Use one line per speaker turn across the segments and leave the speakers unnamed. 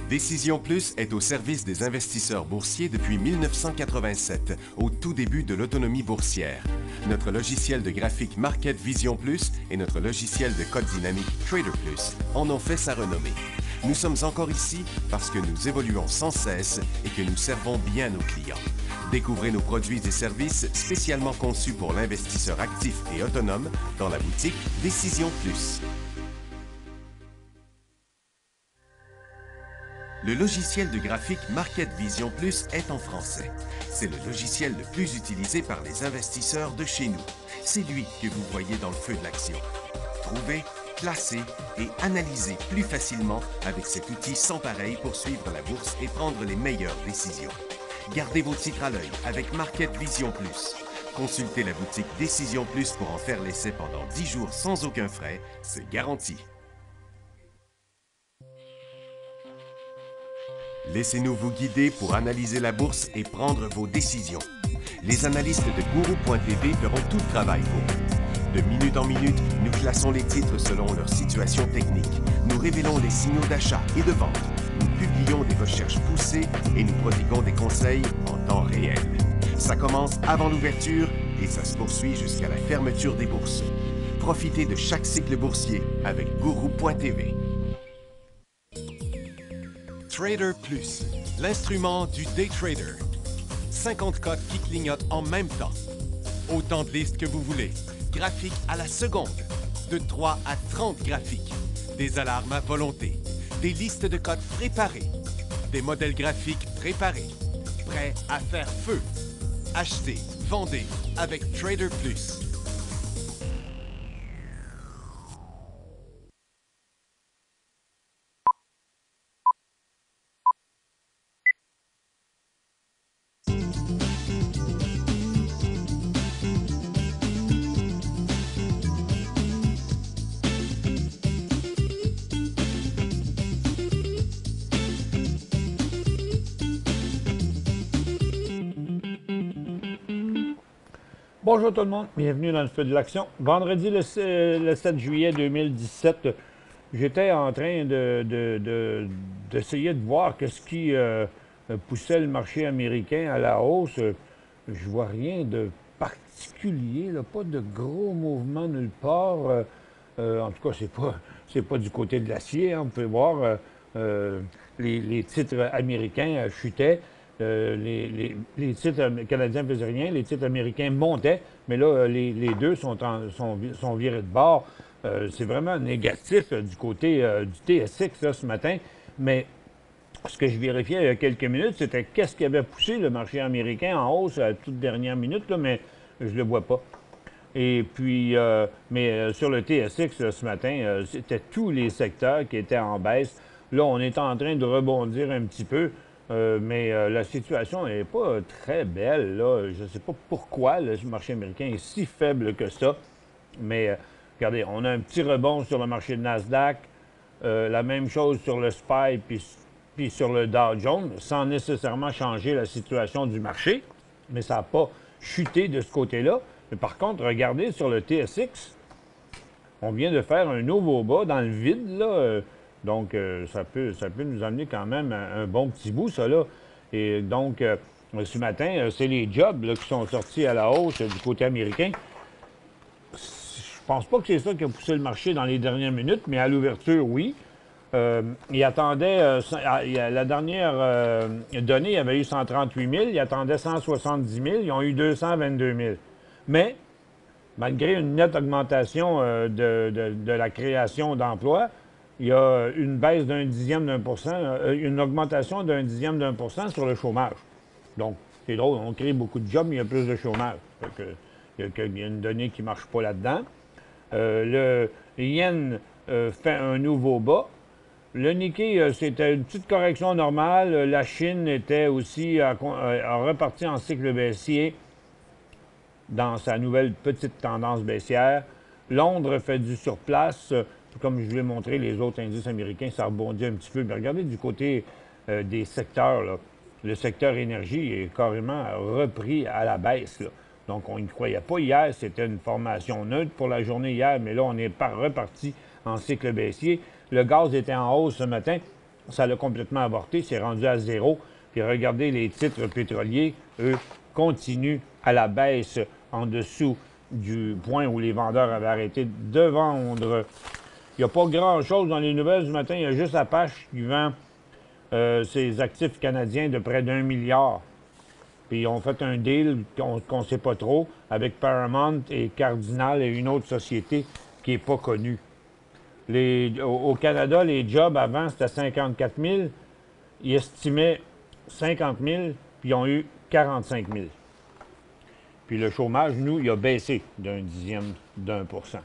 Décision Plus est au service des investisseurs boursiers depuis 1987, au tout début de l'autonomie boursière. Notre logiciel de graphique Market Vision Plus et notre logiciel de code dynamique Trader Plus en ont fait sa renommée. Nous sommes encore ici parce que nous évoluons sans cesse et que nous servons bien nos clients. Découvrez nos produits et services spécialement conçus pour l'investisseur actif et autonome dans la boutique Décision Plus. Le logiciel de graphique Market Vision Plus est en français. C'est le logiciel le plus utilisé par les investisseurs de chez nous. C'est lui que vous voyez dans le feu de l'action. Trouvez, classer et analyser plus facilement avec cet outil sans pareil pour suivre la bourse et prendre les meilleures décisions. Gardez vos titres à l'œil avec Market Vision Plus. Consultez la boutique Décision Plus pour en faire l'essai pendant 10 jours sans aucun frais, c'est garanti. Laissez-nous vous guider pour analyser la bourse et prendre vos décisions. Les analystes de Guru.tv feront tout le travail pour vous. De minute en minute, nous classons les titres selon leur situation technique. Nous révélons les signaux d'achat et de vente. Nous publions des recherches poussées et nous prodiguons des conseils en temps réel. Ça commence avant l'ouverture et ça se poursuit jusqu'à la fermeture des bourses. Profitez de chaque cycle boursier avec Guru.tv. Trader Plus, l'instrument du day trader. 50 cotes qui clignotent en même temps. Autant de listes que vous voulez. Graphiques à la seconde. De 3 à 30 graphiques. Des alarmes à volonté. Des listes de cotes préparées. Des modèles graphiques préparés. Prêts à faire feu. Achetez, vendez avec Trader Plus.
Bonjour tout le monde, bienvenue dans le feu de l'action. Vendredi le 7 juillet 2017, j'étais en train d'essayer de voir ce qui poussait le marché américain à la hausse. Je vois rien de particulier, là, pas de gros mouvements nulle part. En tout cas, c'est pas du côté de l'acier. Hein. Vous pouvez voir, les titres américains chutaient. Les titres canadiens ne faisaient rien, les titres américains montaient, mais là, les deux sont virés de bord. C'est vraiment négatif du côté du TSX là, ce matin, mais ce que je vérifiais il y a quelques minutes, c'était qu'est-ce qui avait poussé le marché américain en hausse à la toute dernière minute, là, mais je ne le vois pas. Et puis, sur le TSX là, ce matin, c'était tous les secteurs qui étaient en baisse. Là, on est en train de rebondir un petit peu. Mais la situation n'est pas très belle. Là. Je ne sais pas pourquoi le marché américain est si faible que ça. Mais regardez, on a un petit rebond sur le marché de Nasdaq, la même chose sur le SPY puis sur le Dow Jones, sans nécessairement changer la situation du marché. Mais ça n'a pas chuté de ce côté-là. Mais par contre, regardez sur le TSX, on vient de faire un nouveau bas dans le vide, là. Donc, ça peut nous amener quand même un bon petit bout, ça, là. Et donc, ce matin, c'est les jobs là, qui sont sortis à la hausse du côté américain. Je pense pas que c'est ça qui a poussé le marché dans les dernières minutes, mais à l'ouverture, oui. Ils attendaient, la dernière donnée, il y avait eu 138 000, ils attendaient 170 000, ils ont eu 222 000. Mais, malgré une nette augmentation de la création d'emplois, il y a une baisse d'un dixième d'un pour cent, une augmentation d'un dixième d'un pour cent sur le chômage. Donc, c'est drôle, on crée beaucoup de jobs, mais il y a plus de chômage. Il y a une donnée qui ne marche pas là-dedans. Le yen fait un nouveau bas. Le Nikkei, c'était une petite correction normale. La Chine était aussi repartie en cycle baissier dans sa nouvelle petite tendance baissière. Londres fait du surplace. Comme je vous l'ai montré, les autres indices américains, ça rebondit un petit peu. Mais regardez du côté des secteurs, là. Le secteur énergie est carrément repris à la baisse, là. Donc, on n'y croyait pas hier. C'était une formation neutre pour la journée hier, mais là, on est reparti en cycle baissier. Le gaz était en hausse ce matin. ça l'a complètement avorté, c'est rendu à zéro. Puis regardez les titres pétroliers, eux, continuent à la baisse en dessous du point où les vendeurs avaient arrêté de vendre. Il n'y a pas grand-chose dans les nouvelles du matin. Il y a juste Apache qui vend ses actifs canadiens de près d'1 milliard. Puis ils ont fait un deal qu'on ne sait pas trop avec Paramount et Cardinal et une autre société qui n'est pas connue. Au Canada, les jobs avant, c'était 54 000. Ils estimaient 50 000, puis ils ont eu 45 000. Puis le chômage, nous, il a baissé d'0,1%.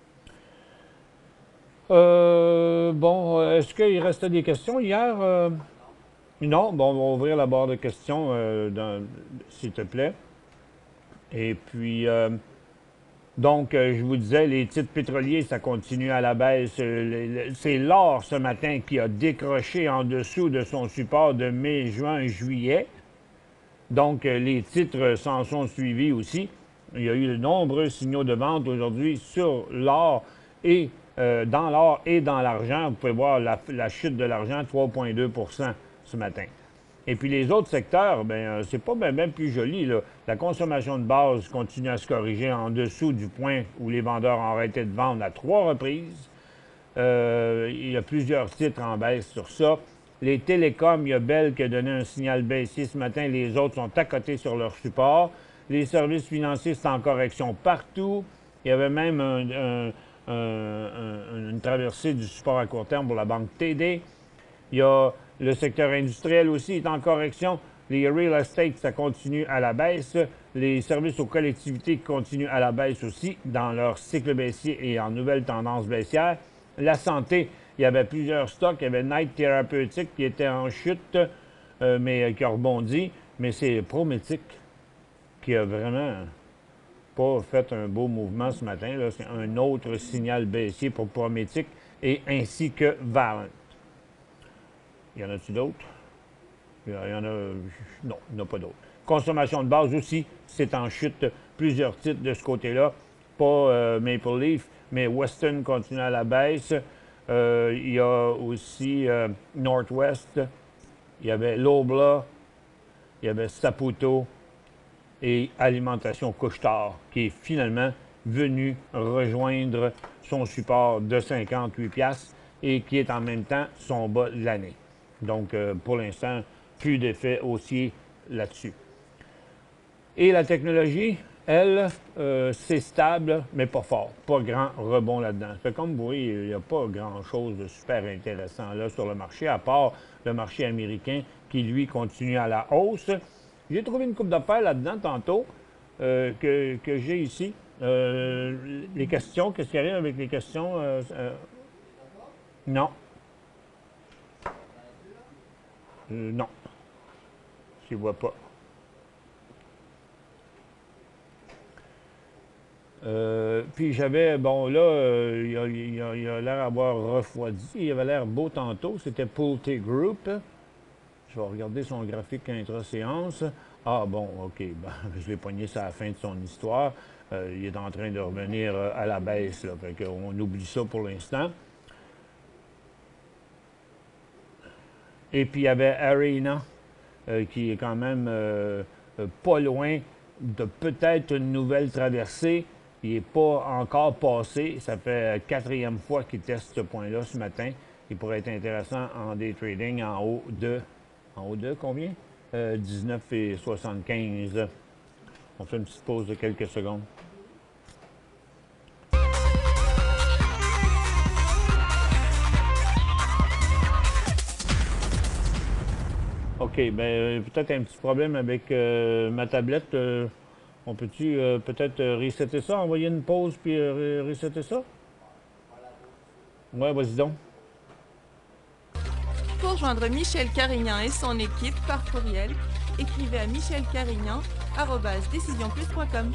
Bon, est-ce qu'il restait des questions hier? Non? Bon, on va ouvrir la barre de questions, s'il te plaît. Et puis, donc, je vous disais, les titres pétroliers, ça continue à la baisse. C'est l'or ce matin qui a décroché en dessous de son support de mai, juin, juillet. Donc, les titres s'en sont suivis aussi. Il y a eu de nombreux signaux de vente aujourd'hui sur l'or et dans l'or et dans l'argent. Vous pouvez voir la chute de l'argent, 3,2 ce matin. Et puis les autres secteurs, bien, c'est pas bien plus joli, là. La consommation de base continue à se corriger en dessous du point où les vendeurs ont arrêté de vendre à 3 reprises. Il y a plusieurs titres en baisse sur ça. Les télécoms, il y a Bell qui a donné un signal baissier ce matin. Les autres sont à côté sur leur support. Les services financiers, c'est en correction partout. Il y avait même une traversée du support à court terme pour la banque TD. Il y a le secteur industriel aussi est en correction. Les real estate, ça continue à la baisse. Les services aux collectivités continuent à la baisse aussi dans leur cycle baissier et en nouvelle tendance baissière. La santé, il y avait plusieurs stocks. Il y avait Knight Therapeutics qui était en chute, mais qui a rebondi. Mais c'est Prométhique qui a vraiment pas fait un beau mouvement ce matin. C'est un autre signal baissier pour Prométhique et ainsi que Valent. Y en a-t-il d'autres? Il y en a... Non, il n'y en a pas d'autres. Consommation de base aussi, c'est en chute. Plusieurs titres de ce côté-là. Pas Maple Leaf, mais Western continue à la baisse. Il y a aussi Northwest. Il y avait Lobla. Il y avait Saputo. Et Alimentation Couche-Tard, qui est finalement venu rejoindre son support de 58$ et qui est en même temps son bas de l'année. Donc, pour l'instant, plus d'effet haussier là-dessus. Et la technologie, elle, c'est stable, mais pas fort. Pas grand rebond là-dedans. Fait comme vous voyez, il n'y a pas grand-chose de super intéressant là sur le marché, à part le marché américain qui, lui, continue à la hausse. J'ai trouvé une coupe d'affaires là-dedans tantôt que j'ai ici. Les questions, qu'est-ce qui arrive avec les questions? Non. Non. Je ne vois pas. Puis j'avais, bon là, il a l'air d'avoir refroidi. Il avait l'air beau tantôt. C'était Pulte Group. Je vais regarder son graphique intra-séance. Ah bon, OK. Ben, je l'ai pogné ça à la fin de son histoire. Il est en train de revenir à la baisse. Là, fait qu'on oublie ça pour l'instant. Et puis il y avait Arena, qui est quand même pas loin de peut-être une nouvelle traversée. Il n'est pas encore passé. Ça fait 4e fois qu'il teste ce point-là ce matin. Il pourrait être intéressant en day trading en haut de combien? 19,75. On fait une petite pause de quelques secondes. OK, bien, peut-être un petit problème avec ma tablette. On peut-tu peut-être resetter ça, envoyer une pause puis resetter ça? Ouais, vas-y donc.
Pour joindre Michel Carignan et son équipe par courriel, écrivez à michelcarignan@decisionplus.com.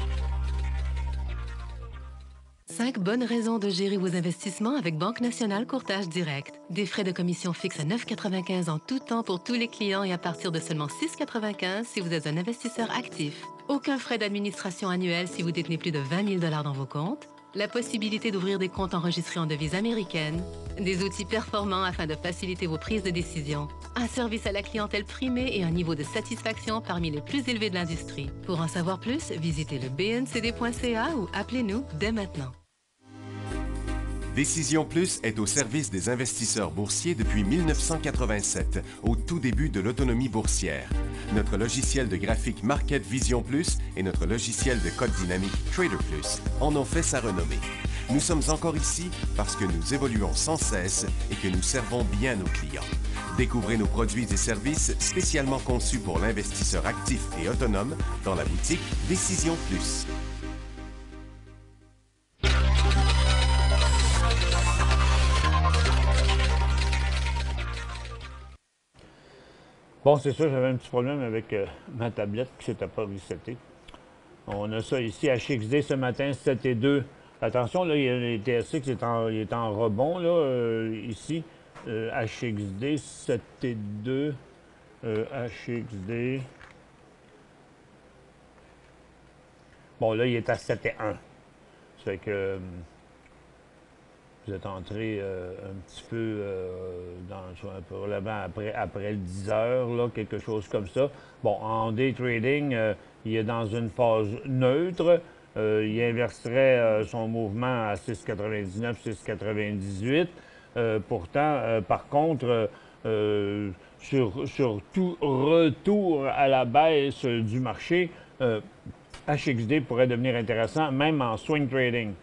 5 bonnes raisons de gérer vos investissements avec Banque Nationale Courtage Direct. Des frais de commission fixes à 9,95 en tout temps pour tous les clients et à partir de seulement 6,95 si vous êtes un investisseur actif. Aucun frais d'administration annuel si vous détenez plus de 20 000 $ dans vos comptes. la possibilité d'ouvrir des comptes enregistrés en devise américaine, des outils performants afin de faciliter vos prises de décision, un service à la clientèle primé et un niveau de satisfaction parmi les plus élevés de l'industrie. Pour en savoir plus, visitez le bncd.ca ou appelez-nous dès maintenant.
Décision Plus est au service des investisseurs boursiers depuis 1987, au tout début de l'autonomie boursière. Notre logiciel de graphique Market Vision Plus et notre logiciel de code dynamique Trader Plus en ont fait sa renommée. Nous sommes encore ici parce que nous évoluons sans cesse et que nous servons bien nos clients. Découvrez nos produits et services spécialement conçus pour l'investisseur actif et autonome dans la boutique Décision Plus.
Bon, c'est ça, j'avais un petit problème avec ma tablette qui ne s'était pas resetée. On a ça ici, HXD ce matin, 7 et 2. Attention, là, il y a les TSX, il est en rebond, là, ici. HXD, 7 et 2. HXD. Bon, là, il est à 7 et 1. Ça fait que vous êtes entré un petit peu probablement après le 10 heures, là, quelque chose comme ça. Bon, en day trading, il est dans une phase neutre. Il inverserait son mouvement à 6,99, 6,98. Pourtant, par contre, sur tout retour à la baisse du marché, HXD pourrait devenir intéressant, même en swing trading.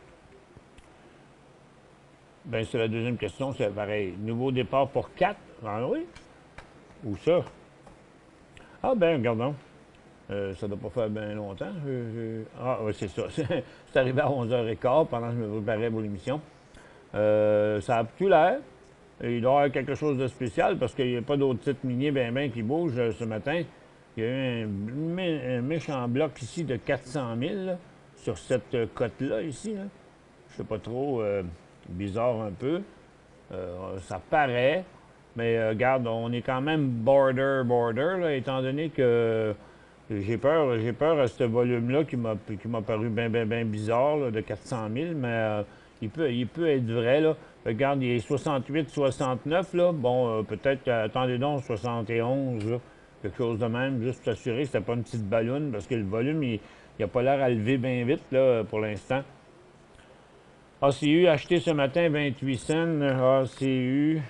Bien, c'est la deuxième question, c'est pareil. Nouveau départ pour 4. Ah oui? Où ça? Ah ben, regardons. Ça ne doit pas faire bien longtemps. Ah oui, c'est ça. C'est arrivé à 11h15 pendant que je me préparais pour l'émission. Ça a tout l'air. Il doit y avoir quelque chose de spécial parce qu'il n'y a pas d'autres titres miniers ben qui bougent ce matin. Il y a eu un méchant bloc ici de 400 000 là, sur cette cote-là ici. Là. Je ne sais pas trop... bizarre un peu. Ça paraît, mais regarde, on est quand même border, là, étant donné que j'ai peur à ce volume-là qui m'a paru bien bizarre, là, de 400 000, mais il peut être vrai, là. Regarde, il est 68, 69, là. Bon, peut-être, attendez donc, 71, là, quelque chose de même, juste pour s'assurer que c'était pas une petite balloune, parce que le volume, il n'a pas l'air à lever bien vite, là, pour l'instant. ACU acheté ce matin 28 cents. ACU.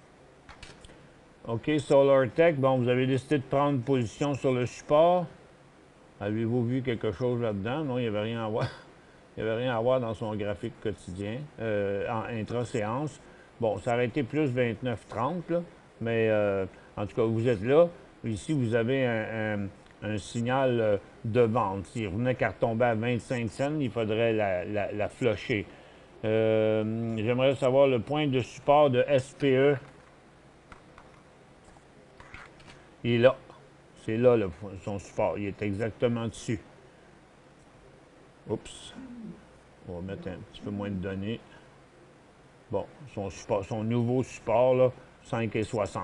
OK, SolarTech. Bon, vous avez décidé de prendre position sur le support. Avez-vous vu quelque chose là-dedans? Non, il n'y avait rien à voir. Il n'y avait rien à voir dans son graphique quotidien, en intra-séance. Bon, ça aurait été plus 29,30, là. Mais en tout cas, vous êtes là. Ici, vous avez un signal de vente. S'il revenait qu'à retomber à 25 cents, il faudrait la flusher. J'aimerais savoir le point de support de SPE. Il est là. C'est là son support. Il est exactement dessus. Oups. On va mettre un petit peu moins de données. Bon, son nouveau support, là, 5,60.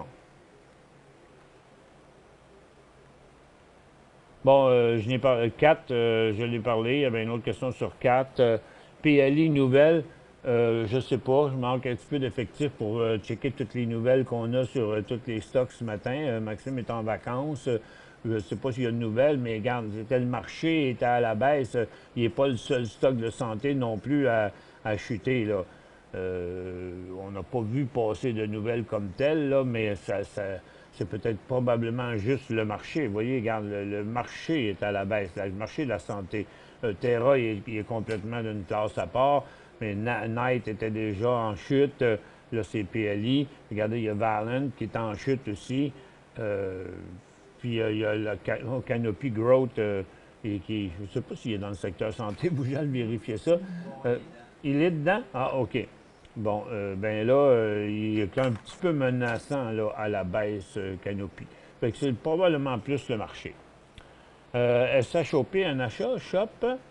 Bon, je n'ai pas 4, je l'ai parlé. Il y avait une autre question sur 4. PLI nouvelles, je ne sais pas, je manque un petit peu d'effectifs pour checker toutes les nouvelles qu'on a sur tous les stocks ce matin. Maxime est en vacances, je ne sais pas s'il y a de nouvelles, mais regarde, le marché était à la baisse, il n'est pas le seul stock de santé non plus à chuter, là. On n'a pas vu passer de nouvelles comme telles, là, mais c'est peut-être probablement juste le marché. Vous voyez, regarde, le marché est à la baisse, le marché de la santé. Terra, il est complètement d'une classe à part, mais Knight était déjà en chute. Là, c'est PLI. Regardez, il y a Valent qui est en chute aussi. Puis il y a le Canopy Growth, je ne sais pas s'il est dans le secteur santé, vous allez vérifier ça. Il est dedans? Ah, OK. Bon, ben là, il est un petit peu menaçant là, à la baisse Canopy. Fait que c'est probablement plus le marché. SHOP, un achat, shop.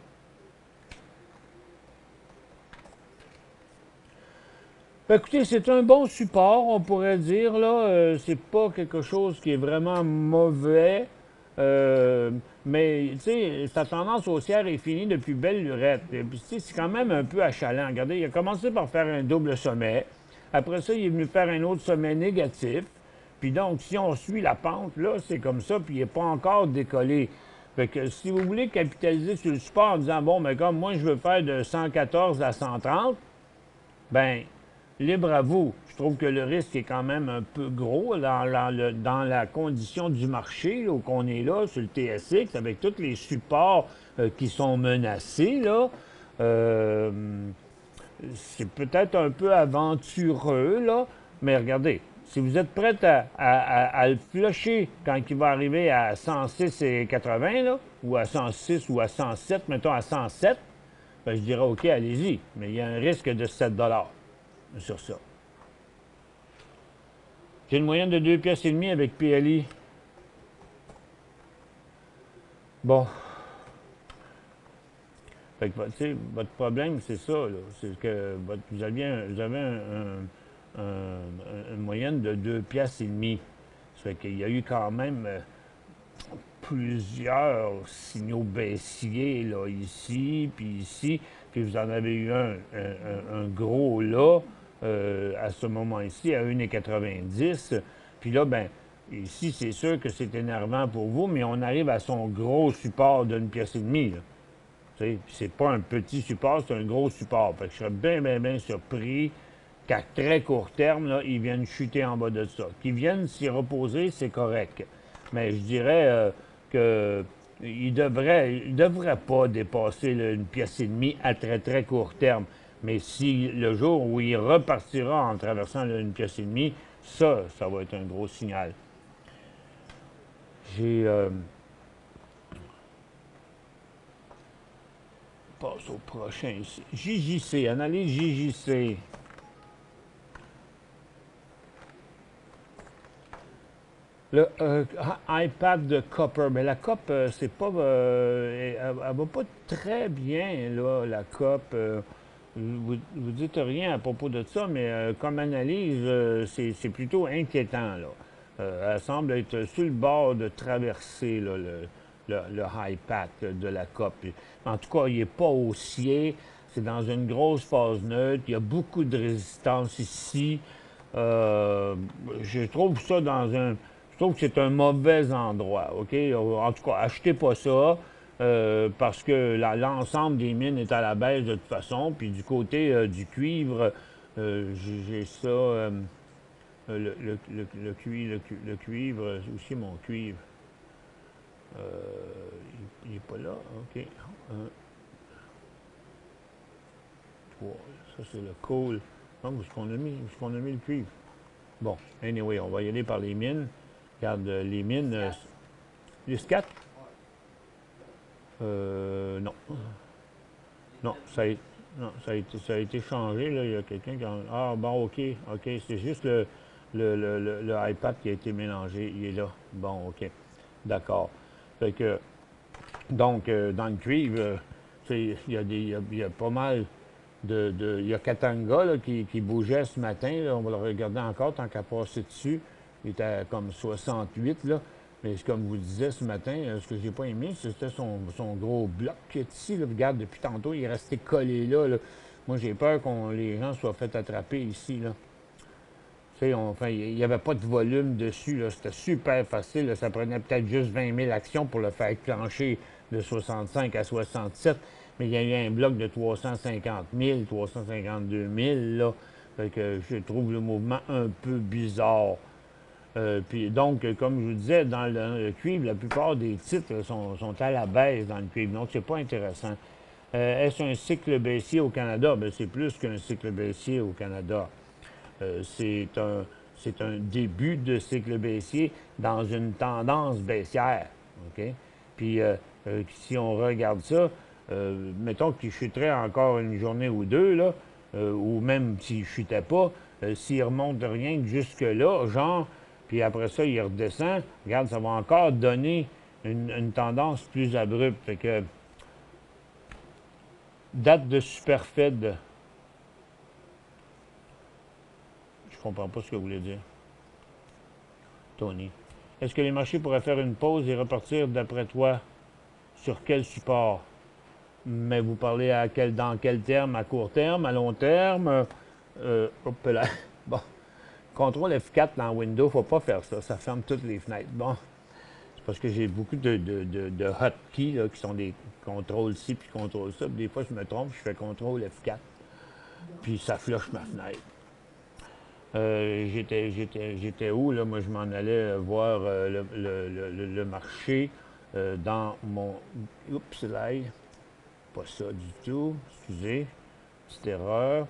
Écoutez, c'est un bon support, on pourrait dire, là. C'est pas quelque chose qui est vraiment mauvais. Mais, tu sais, sa tendance haussière est finie depuis belle lurette. Et puis, tu sais, c'est quand même un peu achalant. Regardez, il a commencé par faire un double sommet. Après ça, il est venu faire un autre sommet négatif. Puis donc, si on suit la pente, là, c'est comme ça, puis il n'est pas encore décollé. Fait que si vous voulez capitaliser sur le support en disant, bon, mais comme moi, je veux faire de 114 à 130, ben libre à vous. Je trouve que le risque est quand même un peu gros dans la condition du marché où on est là, sur le TSX, avec tous les supports qui sont menacés, là. C'est peut-être un peu aventureux, là, mais regardez, si vous êtes prêt à le flusher quand il va arriver à 106,80, là, ou à 106 ou à 107, mettons à 107, ben, je dirais OK, allez-y, mais il y a un risque de 7 sur ça. J'ai une moyenne de 2 pièces et demie avec PLI. Bon. Fait que, tu sais, votre problème, c'est ça, là. C'est que vous avez une moyenne de 2 pièces et demie. Ça fait qu'il y a eu quand même plusieurs signaux baissiers, là, ici, puis vous en avez eu un gros là, à ce moment-ci, à 1,90. Puis là, ben ici, c'est sûr que c'est énervant pour vous, mais on arrive à son gros support d'une pièce et demie, là. C'est pas un petit support, c'est un gros support. Fait que je serais bien, bien, bien surpris qu'à très court terme, là, ils viennent chuter en bas de ça. Qu'ils viennent s'y reposer, c'est correct. Mais je dirais qu'ils ne devraient pas dépasser là, une pièce et demie à très, très court terme. Mais si le jour où il repartira en traversant là, une pièce et demie, ça va être un gros signal. J'ai... passe au prochain ici. JJC, analyse JJC. Le iPad de Copper. Mais la COP, c'est pas. Elle va pas très bien, là, la COP. Vous dites rien à propos de ça, mais comme analyse, c'est plutôt inquiétant, là. Elle semble être sur le bord de traverser, là, le high path de la COP. En tout cas, il n'est pas haussier. C'est dans une grosse phase neutre. Il y a beaucoup de résistance ici. Je trouve ça je trouve que c'est un mauvais endroit, OK? En tout cas, achetez pas ça parce que l'ensemble des mines est à la baisse de toute façon. Puis du côté du cuivre, j'ai ça... le cuivre, aussi mon cuivre. Il n'est pas là, OK. 1, 3, ça c'est le coal. Non, où est-ce qu'on a mis le cuivre? Bon, anyway, on va y aller par les mines. Regarde, les mines... les SCAT? Non. Non, ça a été changé, là. Il y a quelqu'un qui a... Ah, bon, OK, c'est juste le iPad qui a été mélangé. Il est là. Bon, OK. D'accord. Fait que, donc, dans le cuivre, il y a pas mal il y a Katanga là, qui bougeait ce matin. Là, on va le regarder encore tant qu'à passer dessus. Il était à comme 68, là. Mais comme vous disiez ce matin, ce que j'ai pas aimé, c'était son gros bloc qui est ici. Là. Regarde, depuis tantôt, il est resté collé là. Moi, j'ai peur que les gens soient fait attraper ici, là. Enfin, il n'y avait pas de volume dessus. C'était super facile. Là. Ça prenait peut-être juste 20 000 actions pour le faire clencher de 65 à 67. Mais il y a eu un bloc de 350 000, 352 000. Là. Fait que je trouve le mouvement un peu bizarre. Puis donc, comme je vous disais, dans le cuivre, la plupart des titres sont à la baisse dans le cuivre. Donc, c'est pas intéressant. Est-ce un cycle baissier au Canada? Bien, c'est plus qu'un cycle baissier au Canada. C'est un début de cycle baissier dans une tendance baissière. OK? Puis, si on regarde ça, mettons qu'il chuterait encore une journée ou deux, là, ou même s'il ne chutait pas, s'il remonte rien que jusque-là, genre, puis après ça, il redescend, regarde, ça va encore donner une tendance plus abrupte. Fait que, date de Superfed. Je comprends pas ce que vous voulez dire. Tony. Est-ce que les marchés pourraient faire une pause et repartir, d'après toi, sur quel support? Mais vous parlez dans quel terme? À court terme, à long terme? Hop là. Bon. Contrôle F4 dans Windows, faut pas faire ça. Ça ferme toutes les fenêtres. Bon. C'est parce que j'ai beaucoup de hotkeys là, qui sont des contrôle-ci puis contrôle-ça. Des fois, je me trompe, je fais contrôle F4. Puis ça flush ma fenêtre. J'étais où, là? Moi, je m'en allais voir le marché dans mon... Oups, là, pas ça du tout. Excusez, petite erreur.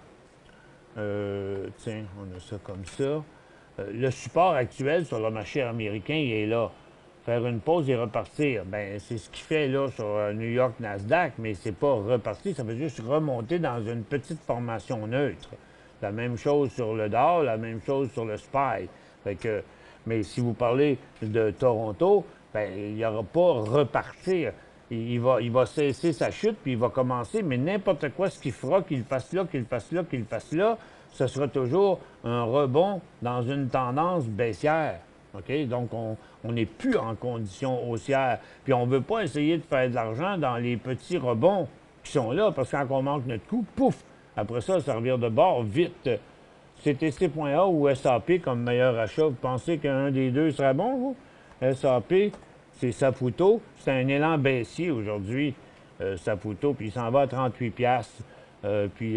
Tiens, on a ça comme ça. Le support actuel sur le marché américain, il est là. Faire une pause et repartir, ben c'est ce qu'il fait là sur New York Nasdaq, mais c'est pas repartir, ça veut juste remonter dans une petite formation neutre. La même chose sur le Dow, la même chose sur le SPY. Fait que, mais si vous parlez de Toronto, ben il n'y aura pas repartir. Il va cesser sa chute, puis il va commencer, mais n'importe quoi, ce qu'il fera, qu'il fasse là, qu'il fasse là, qu'il fasse là, ce sera toujours un rebond dans une tendance baissière. OK? Donc, on n'est plus en condition haussière. Puis, on ne veut pas essayer de faire de l'argent dans les petits rebonds qui sont là, parce que quand on manque notre coup, pouf! Après ça revient de bord vite. CTC.A ou SAP comme meilleur achat, vous pensez qu'un des deux serait bon, vous? SAP, c'est Saputo. C'est un élan baissier aujourd'hui, Saputo, puis il s'en va à 38 piastres. Puis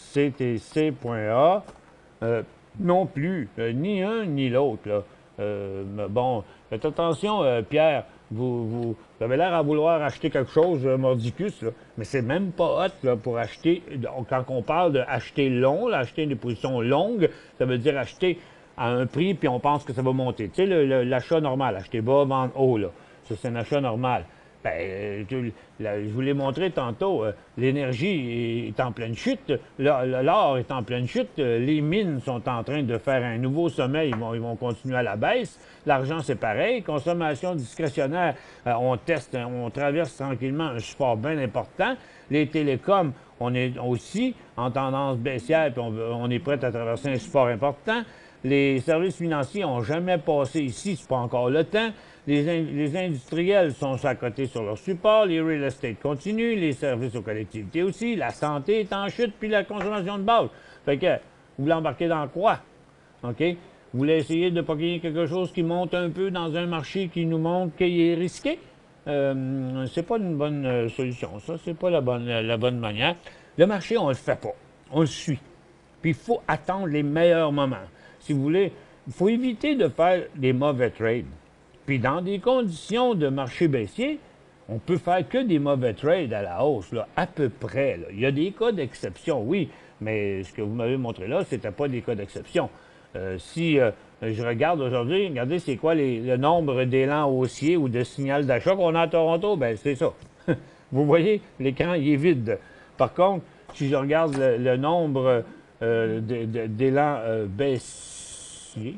CTC.A, non plus, ni un ni l'autre, là. Bon, faites attention, Pierre, vous avez l'air à vouloir acheter quelque chose, mordicus, là, mais c'est même pas hot là, pour acheter. Quand on parle d'acheter long, là, acheter des positions longues, ça veut dire acheter à un prix, puis on pense que ça va monter. Tu sais, l'achat normal, acheter bas, vendre haut, là. Ça, c'est un achat normal. Ben, je vous l'ai montré tantôt, l'énergie est en pleine chute, l'or est en pleine chute, les mines sont en train de faire un nouveau sommet, ils vont continuer à la baisse, l'argent c'est pareil, consommation discrétionnaire, on teste, on traverse tranquillement un support bien important, les télécoms, on est aussi en tendance baissière, puis on est prêt à traverser un support important, les services financiers n'ont jamais passé ici, c'est pas encore le temps. Les industriels sont à côté sur leur support, les real estate continuent, les services aux collectivités aussi, la santé est en chute, puis la consommation de base. Fait que, vous voulez embarquer dans quoi? OK? Vous voulez essayer de pogner quelque chose qui monte un peu dans un marché qui nous montre qu'il est risqué? C'est pas une bonne solution, ça. C'est pas la bonne manière. Le marché, on le fait pas. On le suit. Puis il faut attendre les meilleurs moments. Si vous voulez, il faut éviter de faire des mauvais trades. Puis dans des conditions de marché baissier, on peut faire que des mauvais trades à la hausse, là, à peu près. Là. Il y a des cas d'exception, oui, mais ce que vous m'avez montré là, ce n'était pas des cas d'exception. Si je regarde aujourd'hui, regardez, c'est quoi le nombre d'élans haussiers ou de signal d'achat qu'on a à Toronto? Bien, c'est ça. Vous voyez, l'écran, il est vide. Par contre, si je regarde le nombre d'élans baissiers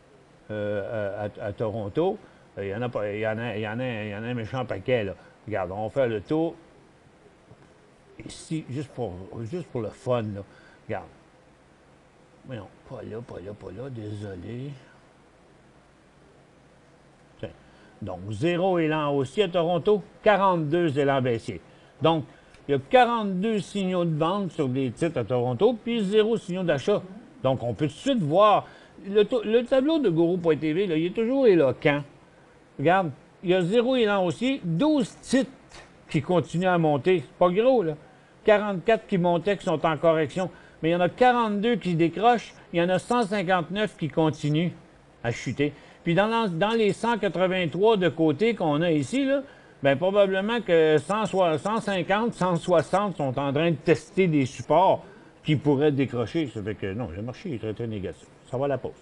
à Toronto, il y en a un méchant paquet, là. Regarde, on fait le tour. Ici, juste pour le fun, là. Regarde. Voyons, pas là, désolé. Tiens. Donc, 0 élan haussier à Toronto, 42 élans baissiers. Donc, il y a 42 signaux de vente sur des titres à Toronto, puis 0 signaux d'achat. Donc, on peut tout de suite voir. Le tableau de Guru.tv, là, il est toujours éloquent. Regarde, il y a 0 élan haussier, 12 titres qui continuent à monter. C'est pas gros, là. 44 qui montaient, qui sont en correction. Mais il y en a 42 qui décrochent, il y en a 159 qui continuent à chuter. Puis dans les 183 de côté qu'on a ici, là, bien probablement que 150, 160 sont en train de tester des supports qui pourraient décrocher. Ça fait que non, le marché est très, très négatif. Ça va à la pause.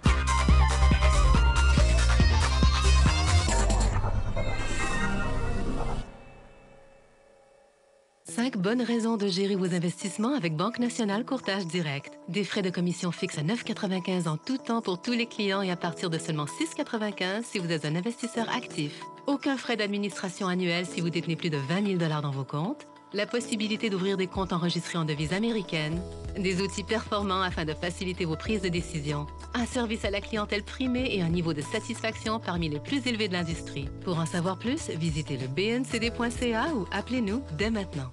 5 bonnes raisons de gérer vos investissements avec Banque Nationale Courtage Direct. Des frais de commission fixes à 9,95 en tout temps pour tous les clients et à partir de seulement 6,95 si vous êtes un investisseur actif. Aucun frais d'administration annuel si vous détenez plus de 20 000 $ dans vos comptes. la possibilité d'ouvrir des comptes enregistrés en devises américaines, des outils performants afin de faciliter vos prises de décision, un service à la clientèle primé et un niveau de satisfaction parmi les plus élevés de l'industrie. Pour en savoir plus, visitez le bncd.ca ou appelez-nous dès maintenant.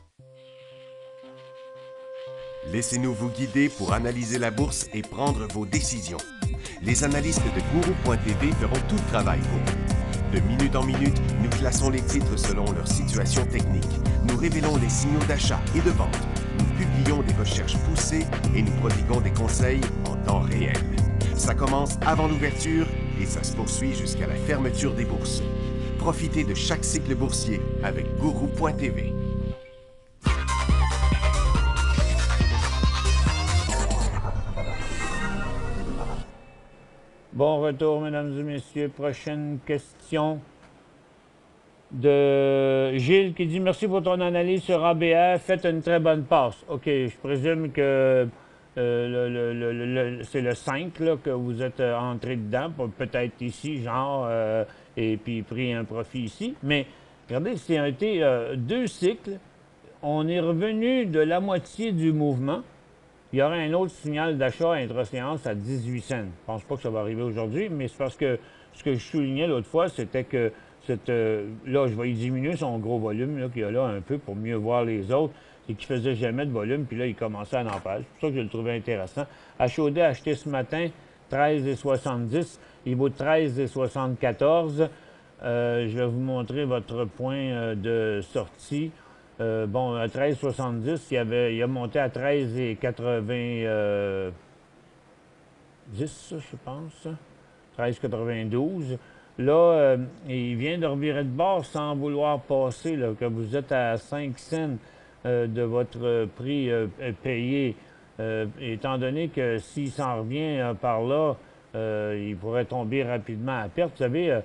Laissez-nous vous guider pour analyser la bourse et prendre vos décisions. Les analystes de Guru.tv feront tout le travail pour vous. De minute en minute, nous classons les titres selon leur situation technique. Nous révélons les signaux d'achat et de vente. Nous publions des recherches poussées et nous prodiguons des conseils en temps réel. Ça commence avant l'ouverture et ça se poursuit jusqu'à la fermeture des bourses. Profitez de chaque cycle boursier avec Guru.tv.
Bon retour, mesdames et messieurs. Prochaine question de Gilles qui dit « Merci pour ton analyse sur ABF. Faites une très bonne passe. » OK, je présume que c'est le 5 là, que vous êtes entré dedans, peut-être ici, genre, et puis pris un profit ici. Mais regardez, c'est été 2 cycles. On est revenu de la moitié du mouvement. Il y aura un autre signal d'achat intra-séance à 18 cents. Je ne pense pas que ça va arriver aujourd'hui, mais c'est parce que ce que je soulignais l'autre fois, c'était que là, je vais y diminuer son gros volume qu'il y a là un peu pour mieux voir les autres et qu'il ne faisait jamais de volume, puis là, il commençait à en faire. C'est pour ça que je le trouvais intéressant. HOD a acheté ce matin 13,70. Il vaut 13,74. Je vais vous montrer votre point de sortie. Bon, à 13,70, il a monté à 13,90, je pense. 13,92. Là, il vient de revirer de bord sans vouloir passer, là, que vous êtes à 5 cents de votre prix payé. Étant donné que s'il s'en revient par là, il pourrait tomber rapidement à perte. Vous savez,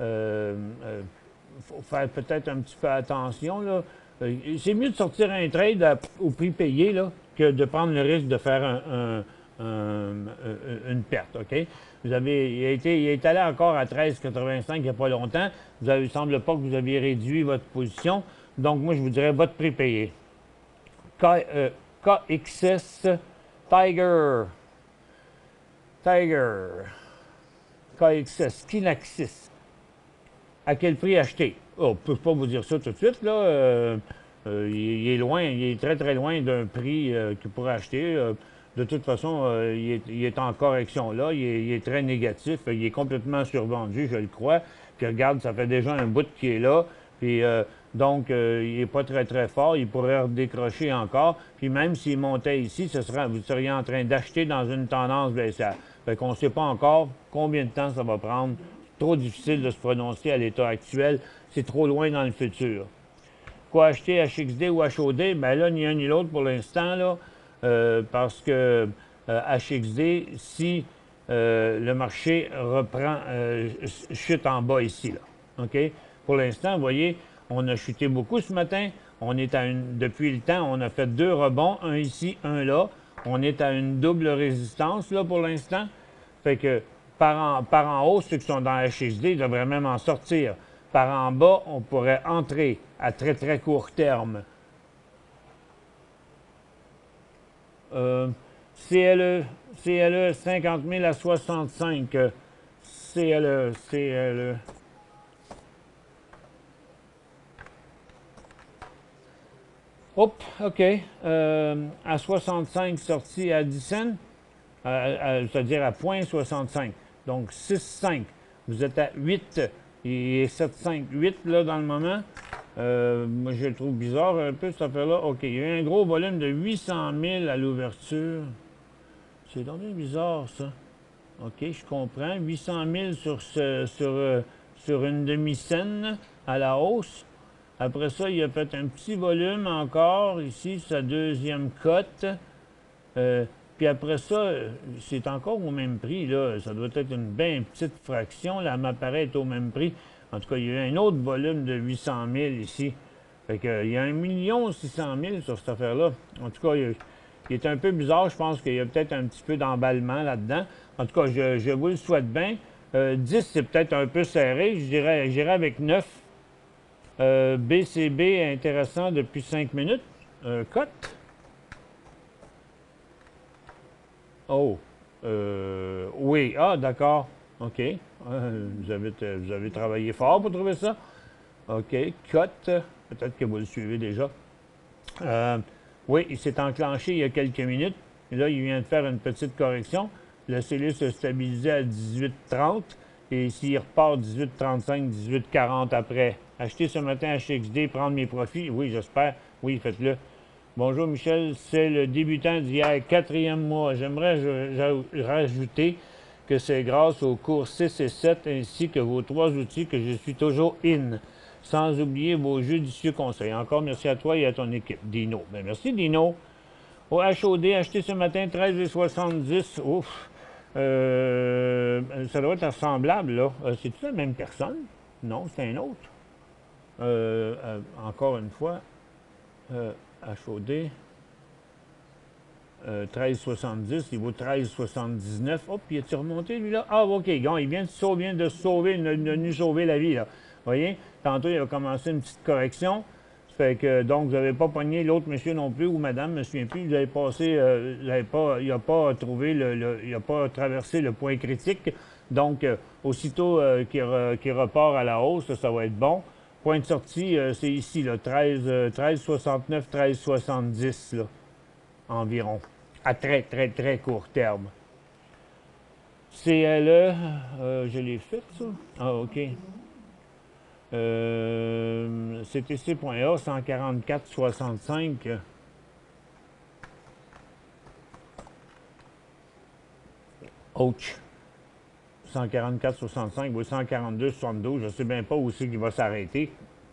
faut faire peut-être un petit peu attention, là. C'est mieux de sortir un trade au prix payé là, que de prendre le risque de faire une perte. OK? Il est allé encore à 13,85 il n'y a pas longtemps. Il ne semble pas que vous aviez réduit votre position. Donc, moi, je vous dirais votre prix payé. KXS Tiger. KXS Kinaxis. À quel prix acheter? Oh, on ne peut pas vous dire ça tout de suite, là. Il est loin, il est très, très loin d'un prix qu'il pourrait acheter. De toute façon, il est en correction là, il est très négatif, il est complètement survendu, je le crois. Puis regarde, ça fait déjà un bout qu'il est là. Puis donc, il n'est pas très, très fort, il pourrait redécrocher encore. Puis même s'il montait ici, vous seriez en train d'acheter dans une tendance baissière. Fait qu'on ne sait pas encore combien de temps ça va prendre. Trop difficile de se prononcer à l'état actuel. C'est trop loin dans le futur. Quoi acheter, HXD ou HOD? Bien là, ni un ni l'autre pour l'instant, là, parce que HXD, si le marché reprend, chute en bas ici, là. OK? Pour l'instant, vous voyez, on a chuté beaucoup ce matin. On est depuis le temps, on a fait 2 rebonds, un ici, un là. On est à une double résistance, là, pour l'instant. Fait que par en haut, ceux qui sont dans HXD devraient même en sortir. Par en bas, on pourrait entrer à très, très court terme. CLE 50 000 à 65. CLE. Hop, OK. À 65, sorti à 10 cents, c'est-à-dire à 0,65. Donc 6,5. Vous êtes à 8. Il est 7,5, 8 là dans le moment. Moi, je le trouve bizarre un peu cette affaire-là. OK, il y a eu un gros volume de 800 000 à l'ouverture. C'est donc bien bizarre, ça. OK, je comprends. 800 000 sur une demi-scène à la hausse. Après ça, il a fait un petit volume encore, ici, sa deuxième cote. Puis après ça, c'est encore au même prix, là. Ça doit être une bien petite fraction. La m'apparaît au même prix. En tout cas, il y a eu un autre volume de 800 000 ici. Fait qu'il y a 1 600 000 sur cette affaire-là. En tout cas, il est un peu bizarre. Je pense qu'il y a peut-être un petit peu d'emballement là-dedans. En tout cas, je vous le souhaite bien. 10, c'est peut-être un peu serré. J'irai avec 9. BCB intéressant depuis 5 minutes. Cote. Oh. Oui. Ah, d'accord. OK. Vous avez travaillé fort pour trouver ça. OK. Cote. Peut-être que vous le suivez déjà. Oui, il s'est enclenché il y a quelques minutes. Et là, il vient de faire une petite correction. Le CELI se stabilisait à 18,30. Et s'il repart 18,35, 18,40 après. Acheter ce matin HXD, prendre mes profits. Oui, j'espère. Oui, faites-le. Bonjour Michel, c'est le débutant d'hier, 4e mois. J'aimerais rajouter que c'est grâce aux cours 6 et 7 ainsi que vos 3 outils que je suis toujours in. Sans oublier vos judicieux conseils. Encore merci à toi et à ton équipe. Dino. Bien, merci Dino. Au HOD, acheté ce matin 13,70. Ouf. Ça doit être semblable, là. C'est-tu la même personne? Non, c'est un autre. Encore une fois, HOD, 13,70, il vaut 13,79. Hop, il est-tu remonté, lui, là? Ah, OK, bon, il vient de sauver, nous sauver la vie, là. Vous voyez? Tantôt, il a commencé une petite correction. Ça fait que, donc, vous n'avez pas pogné l'autre monsieur non plus, ou madame, je ne me souviens plus, vous avez passé, il n'a pas trouvé, il n'a pas traversé le point critique. Donc, aussitôt qu'il repart à la hausse, ça va être bon. Point de sortie, c'est ici, là, 13,69, 13,70, là, environ, à très, très, très court terme. CLE, je l'ai fait, ça? Ah, OK. CTC.A, 144,65. Ouch. 144,65, oui, 142,72. Je ne sais bien pas où c'est qu'il va s'arrêter.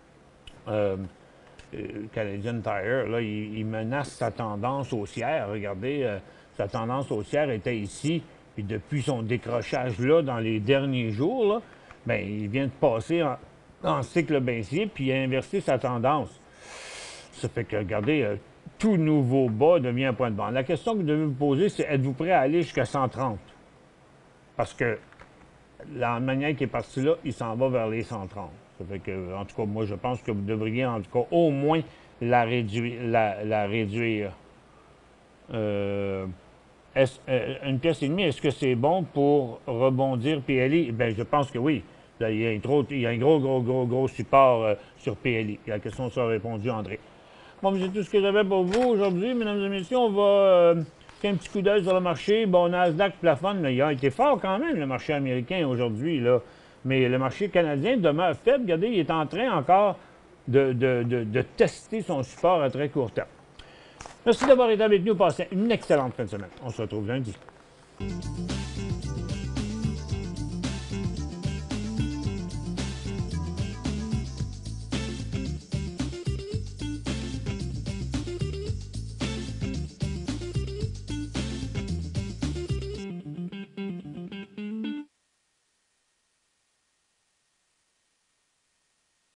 Canadian Tire, là, il menace sa tendance haussière. Regardez, sa tendance haussière était ici. Puis depuis son décrochage là, dans les derniers jours, là, bien, il vient de passer en cycle baissier, puis il a inversé sa tendance. Ça fait que, regardez, tout nouveau bas devient un point de vente. La question que vous devez vous poser, c'est êtes-vous prêt à aller jusqu'à 130? Parce que la manière qu'il est parti là, il s'en va vers les 130. Ça fait que, en tout cas, moi, je pense que vous devriez, en tout cas, au moins la réduire. Une pièce et demie, est-ce que c'est bon pour rebondir PLI? Bien, je pense que oui. Là, il y a un gros support sur PLI. La question sera répondue, André. Bon, c'est tout ce que j'avais pour vous aujourd'hui, mesdames et messieurs. On va faire un petit coup d'œil sur le marché. Bon, Nasdaq plafonne, mais il a été fort quand même, le marché américain aujourd'hui, là. Mais le marché canadien demeure faible. Regardez, il est en train encore de tester son support à très court terme. Merci d'avoir été avec nous. Passez une excellente fin de semaine. On se retrouve lundi.